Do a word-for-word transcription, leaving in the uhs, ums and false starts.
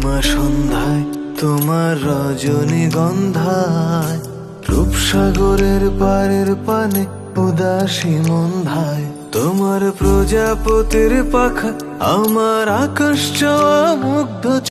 পূর্ণিমা সন্ধ্যায় তোমার রজনীগন্ধায়, রূপসাগরের পারের পানে উদাসী মন্ধায়, তোমার প্রজাপতির পাখা আমার আকাশ চাওয়া মুগ্ধ।